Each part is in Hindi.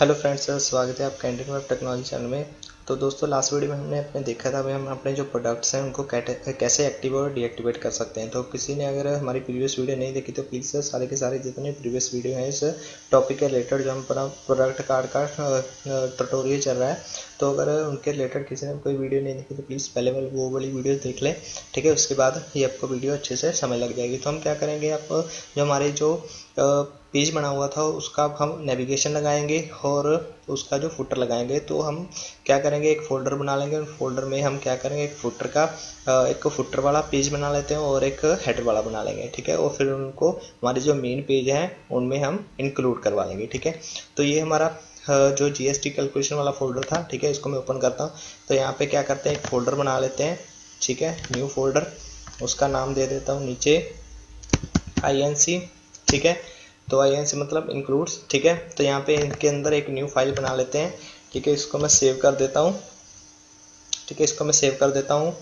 हेलो फ्रेंड्स, स्वागत है आपका इंडियन वेब टेक्नोलॉजी चैनल में। तो दोस्तों, लास्ट वीडियो में हमने देखा था भाई हम अपने जो प्रोडक्ट्स हैं उनको कैसे एक्टिवेट और डीएक्टिवेट कर सकते हैं। तो किसी ने अगर हमारी प्रीवियस वीडियो नहीं देखी तो प्लीज़ सारे के सारे जितने प्रीवियस वीडियो हैं इस टॉपिक के रिलेटेड जो हम प्रोडक्ट कार्ड का ट्यूटोरियल चल रहा है, तो अगर उनके रिलेटेड किसी ने कोई वीडियो नहीं देखी तो प्लीज़ पहले वो वाली वीडियो देख लें, ठीक है। उसके बाद ये आपको वीडियो अच्छे से समझ लग जाएगी। तो हम क्या करेंगे, आप जो हमारे जो पेज बना हुआ था उसका हम नेविगेशन लगाएंगे और उसका जो फुटर लगाएंगे। तो हम क्या करेंगे, एक फ़ोल्डर बना लेंगे। उस फोल्डर में हम क्या करेंगे, एक फुटर वाला पेज बना लेते हैं और एक हेडर वाला बना लेंगे, ठीक है। और फिर उनको हमारे जो मेन पेज हैं उनमें हम इंक्लूड करवा लेंगे, ठीक है। तो ये हमारा जो जीएसटी कैलकुलेशन वाला फोल्डर था, ठीक है। इसको मैं ओपन करता हूँ। तो यहाँ पे क्या करते हैं, एक फ़ोल्डर बना लेते हैं, ठीक है। न्यू फोल्डर, उसका नाम दे देता हूँ नीचे INC, ठीक है। तो INC मतलब इंक्लूड्स, ठीक है। तो यहाँ पे इनके अंदर एक न्यू फाइल बना लेते हैं, ठीक है। इसको मैं सेव कर देता हूँ, ठीक है। इसको मैं सेव कर देता हूँ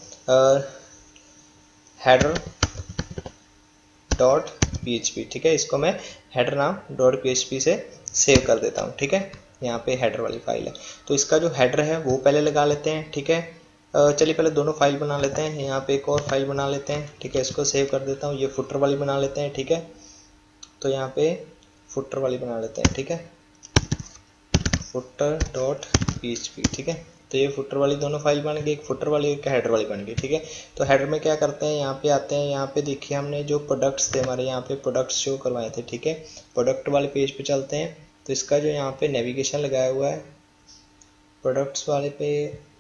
हेडर डॉट PHP, ठीक है। इसको मैं हेडर नाम डॉट PHP से सेव कर देता हूँ, ठीक है। यहाँ पे हेडर वाली फाइल है, तो इसका जो हेडर है वो पहले लगा लेते हैं, ठीक है। चलिए पहले दोनों फाइल बना लेते हैं। यहाँ पे एक और फाइल बना लेते हैं, ठीक है। इसको सेव कर देता हूँ। ये फुटर वाली बना लेते हैं, ठीक है। तो यहाँ पे फुटर वाली बना लेते हैं, ठीक है, फुटर डॉट PHP, ठीक है। तो ये फुटर वाली दोनों फाइल बन गई, एक फुटर वाली एक हेडर वाली बन गई, ठीक है। तो हेडर में क्या करते हैं, यहाँ पे आते हैं। यहाँ पे देखिए हमने जो प्रोडक्ट्स थे हमारे, यहाँ पे प्रोडक्ट्स शो करवाए थे, ठीक है। प्रोडक्ट वाले पेज पे चलते हैं। तो इसका जो यहाँ पे नेविगेशन लगाया हुआ है प्रोडक्ट्स वाले पे,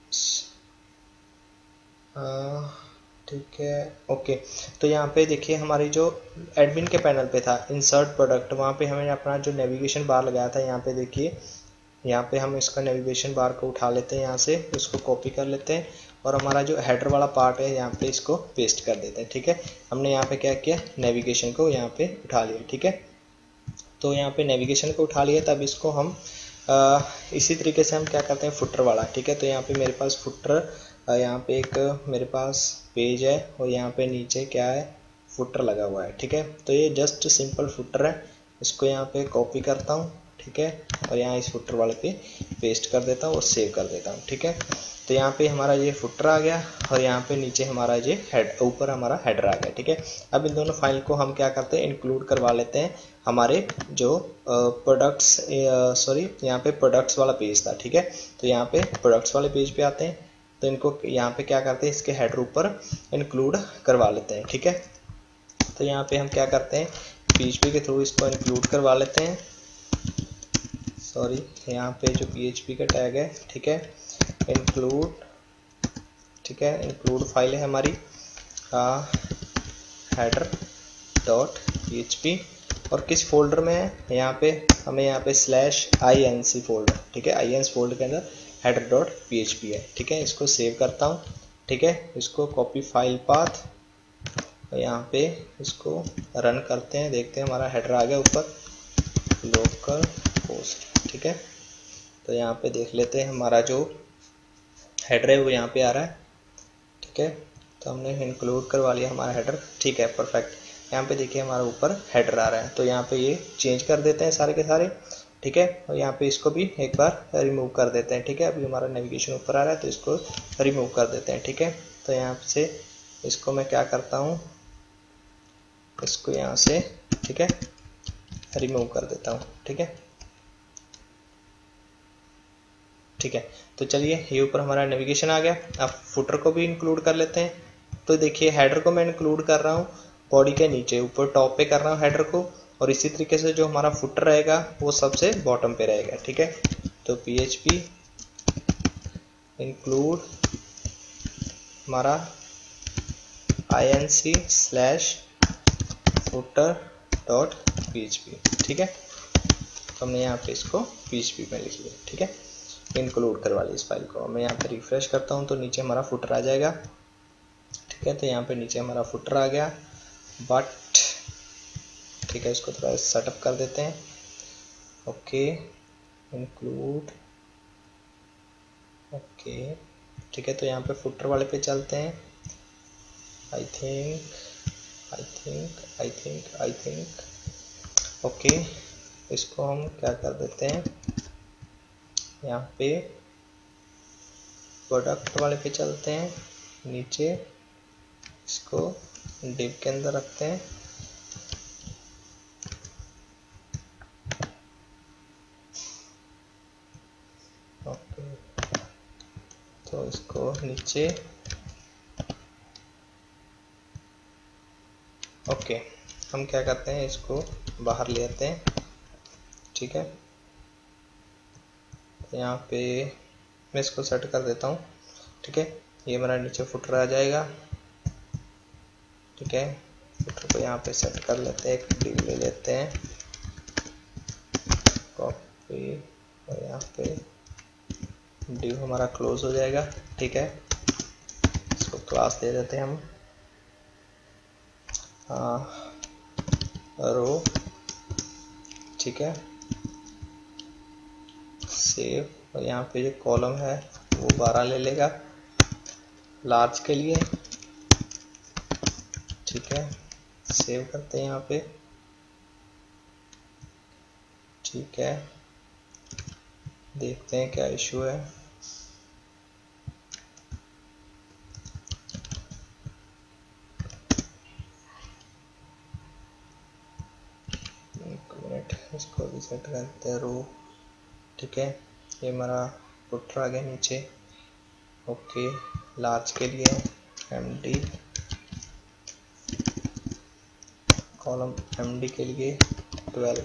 ठीक है, ओके। तो यहाँ पे देखिए हमारी जो एडमिन के पैनल पे था इंसर्ट प्रोडक्ट, वहाँ पे हमें अपना जो नेविगेशन बार लगाया था, यहाँ पे देखिए, यहाँ पे हम इसका नेविगेशन बार को उठा लेते हैं, यहाँ से इसको कॉपी कर लेते हैं और हमारा जो हेडर वाला पार्ट है यहाँ पे इसको पेस्ट कर देते हैं, ठीक है। हमने यहाँ पे क्या किया, नेविगेशन को यहाँ पे उठा लिया, ठीक है। तो यहाँ पे नेविगेशन को उठा लिया, तब इसको हम इसी तरीके से हम क्या करते हैं, फुटर वाला, ठीक है। तो यहाँ पे मेरे पास फुटर, यहाँ पे एक मेरे पास पेज है और यहाँ पे नीचे क्या है, फुटर लगा हुआ है, ठीक है। तो ये जस्ट सिंपल फुटर है, इसको यहाँ पे कॉपी करता हूँ, ठीक है, और यहाँ इस फुटर वाले पे पेस्ट कर देता हूँ और सेव कर देता हूँ, ठीक है। तो यहाँ पे हमारा ये फुटर आ गया और यहाँ पे नीचे हमारा ये ऊपर हमारा हेडर आ गया, ठीक है। अब इन दोनों फाइल को हम क्या करते हैं, इंक्लूड करवा लेते हैं हमारे जो प्रोडक्ट्स, सॉरी, यहाँ पे प्रोडक्ट्स वाला पेज था, ठीक है। तो यहाँ पे प्रोडक्ट्स वाले पेज पे आते हैं। तो इनको यहाँ पे क्या करते हैं, इसके हेडर ऊपर इंक्लूड करवा लेते हैं, ठीक है। तो यहाँ पे हम क्या करते हैं, PHP के थ्रू इसको इंक्लूड करवा लेते हैं। सॉरी, यहाँ पे जो PHP का टैग है, ठीक है, इंक्लूड, ठीक है, इंक्लूड फाइल है हमारी हेडर डॉट PHP, और किस फोल्डर में है, यहाँ पे हमें यहाँ पे /INC फोल्डर, ठीक है। INC फोल्डर के अंदर हेडर डॉट PHP है, ठीक है। इसको सेव करता हूँ, ठीक है। इसको कॉपी फाइल पाथ, यहाँ पे इसको रन करते हैं, देखते हैं हमारा हेडर आ गया ऊपर, लोकल होस्ट, ठीक है। तो यहाँ पे देख लेते हैं हमारा जो हेडर है वो यहाँ पे आ रहा है, ठीक है। तो हमने इंक्लूड करवा लिया हमारा हेडर, ठीक है, परफेक्ट। यहाँ पे देखिए हमारा ऊपर हेडर आ रहा है। तो यहाँ पे ये चेंज कर देते हैं सारे के सारे, ठीक है। और यहाँ पे इसको भी एक बार रिमूव कर देते हैं, ठीक है। अभी हमारा नेविगेशन ऊपर आ रहा है तो इसको रिमूव कर देते हैं, ठीक है। तो यहाँ से इसको मैं क्या करता हूँ, इसको यहाँ से, ठीक है, रिमूव कर देता हूँ, ठीक है, ठीक है। तो चलिए ये ऊपर हमारा नेविगेशन आ गया। अब फुटर को भी इंक्लूड कर लेते हैं। तो देखिए हेडर को मैं इंक्लूड कर रहा हूँ बॉडी के नीचे, ऊपर टॉप पे कर रहा हूँ हेडर को, और इसी तरीके से जो हमारा फुटर रहेगा वो सबसे बॉटम पे रहेगा, ठीक है। तो PHP इंक्लूड हमारा INC /footer डॉट PHP, ठीक है। तो हमने यहाँ पे इसको PHP में लिख लिया, ठीक है, इंक्लूड करवा ली इस फाइल को। मैं यहाँ पे रिफ्रेश करता हूँ तो नीचे हमारा फुटर आ जाएगा, ठीक है। तो यहाँ पे नीचे हमारा फुटर आ गया, बट, ठीक है, इसको थोड़ा सेटअप कर देते हैं, ओके, इंक्लूड, ओके, ठीक है। तो यहाँ पे फुटर वाले पे चलते हैं। आई थिंक ओके, इसको हम क्या कर देते हैं, यहाँ पे प्रोडक्ट वाले पे चलते हैं, नीचे इसको डिव के अंदर रखते हैं। ओके, तो इसको नीचे, ओके, हम क्या करते हैं, इसको बाहर ले आते हैं, ठीक है। यहाँ पे मैं इसको सेट कर देता हूँ, ठीक है। ये मेरा नीचे फुटर आ जाएगा, ठीक है। फुटर को यहाँ पे सेट कर लेते हैं, एक डिव ले लेते हैं, कॉपी, और यहाँ पे डिव हमारा क्लोज हो जाएगा, ठीक है। इसको क्लास दे देते हैं हम रो, ठीक है। सेव, और यहाँ पे जो कॉलम है वो 12 ले लेगा लार्ज के लिए, ठीक है। सेव करते हैं यहाँ पे, ठीक है। देखते हैं क्या इशू है। एक मिनट, इसको भी सेट करते हैं रो, ठीक है। ये हमारा फुटर आ गया नीचे, ओके। लार्ज के लिए MD, कॉलम MD के लिए 12,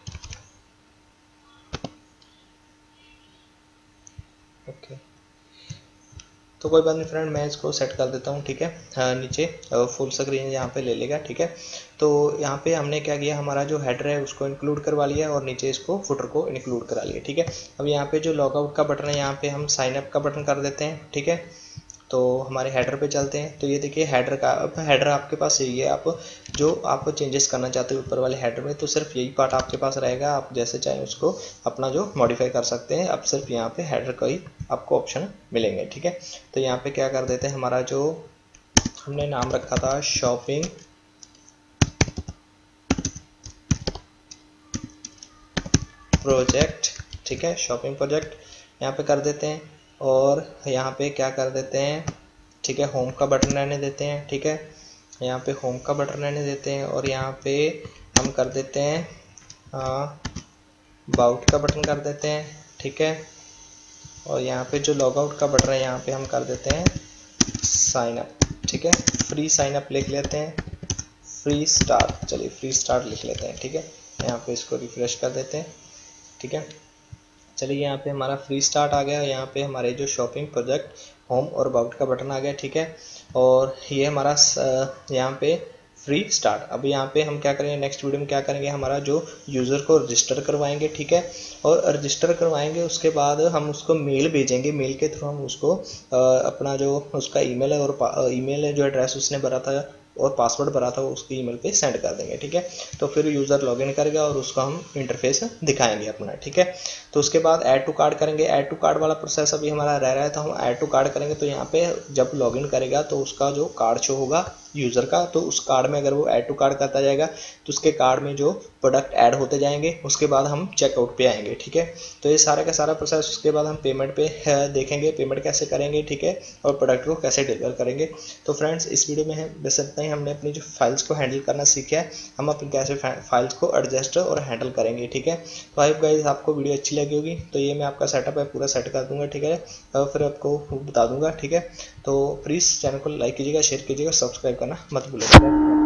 ओके। तो कोई बात नहीं फ्रेंड, मैं इसको सेट कर देता हूँ, ठीक है। नीचे फुल स्क्रीन यहाँ पे ले लेगा, ठीक है। तो यहाँ पे हमने क्या किया, हमारा जो हेडर है उसको इंक्लूड करवा लिया और नीचे इसको फुटर को इंक्लूड करा लिया, ठीक है। अब यहाँ पे जो लॉगआउट का बटन है, यहाँ पे हम साइन अप का बटन कर देते हैं, ठीक है। तो हमारे हेडर पे चलते हैं, तो ये देखिए हेडर का, अब हेडर आपके पास यही है, आप जो आप चेंजेस करना चाहते हो ऊपर वाले हेडर में, तो सिर्फ यही पार्ट आपके पास रहेगा, आप जैसे चाहें उसको अपना जो मॉडिफाई कर सकते हैं। अब सिर्फ यहाँ पे हेडर का ही आपको ऑप्शन मिलेंगे, ठीक है। तो यहाँ पे क्या कर देते हैं, हमारा जो हमने नाम रखा था शॉपिंग प्रोजेक्ट, ठीक है, शॉपिंग प्रोजेक्ट यहाँ पे कर देते हैं। और यहाँ पे क्या कर देते हैं, ठीक है, होम का बटन रहने देते हैं, ठीक है। यहाँ पे होम का बटन रहने देते हैं और यहाँ पे हम कर देते हैं अबाउट का बटन कर देते हैं, ठीक है। और यहाँ पे जो लॉगआउट का बटन है, यहाँ पे हम कर देते हैं साइन अप, ठीक है। फ्री साइन अप लिख लेते हैं, फ्री स्टार्ट, चलिए फ्री स्टार्ट लिख लेते हैं, ठीक है। यहाँ पे इसको रिफ्रेश कर देते हैं, ठीक है। चलिए यहाँ पे हमारा फ्री स्टार्ट आ गया, यहाँ पे हमारे जो शॉपिंग प्रोजेक्ट होम और अबाउट का बटन आ गया, ठीक है। और ये हमारा यहाँ पे फ्री स्टार्ट। अब यहाँ पे हम क्या करेंगे, नेक्स्ट वीडियो में क्या करेंगे, हमारा जो यूज़र को रजिस्टर करवाएंगे, ठीक है। और रजिस्टर करवाएंगे उसके बाद हम उसको मेल भेजेंगे, मेल के थ्रू हम उसको अपना जो उसका ईमेल है और ईमेल जो एड्रेस उसने भरा था और पासवर्ड भरा था वो उसकी ईमेल पे सेंड कर देंगे, ठीक है। तो फिर यूज़र लॉगिन करेगा और उसको हम इंटरफेस दिखाएंगे अपना, ठीक है। तो उसके बाद ऐड टू कार्ड करेंगे, ऐड टू कार्ड वाला प्रोसेस अभी हमारा रह रहा है, तो हम ऐड टू कार्ड करेंगे। तो यहाँ पे जब लॉगिन करेगा तो उसका जो कार्ड शो होगा यूज़र का, तो उस कार्ड में अगर वो ऐड टू कार्ड करता जाएगा तो उसके कार्ड में जो प्रोडक्ट ऐड होते जाएंगे, उसके बाद हम चेकआउट पे आएंगे, ठीक है। तो ये सारा का सारा प्रोसेस, उसके बाद हम पेमेंट पे देखेंगे, पेमेंट कैसे करेंगे, ठीक है, और प्रोडक्ट को कैसे डिलीवर करेंगे। तो फ्रेंड्स इस वीडियो में है बस इतना ही, हमने अपनी जो फाइल्स को हैंडल करना सीखा है, हम अपनी कैसे फाइल्स को एडजस्ट और हैंडल करेंगे, ठीक है। तो आई होप गाइस आपको वीडियो अच्छी लगी होगी। तो ये मैं आपका सेटअप है पूरा सेट कर दूंगा, ठीक है, और फिर आपको बता दूंगा, ठीक है। तो प्लीज़ चैनल को लाइक कीजिएगा, शेयर कीजिएगा, सब्सक्राइब करना मत भूलिएगा।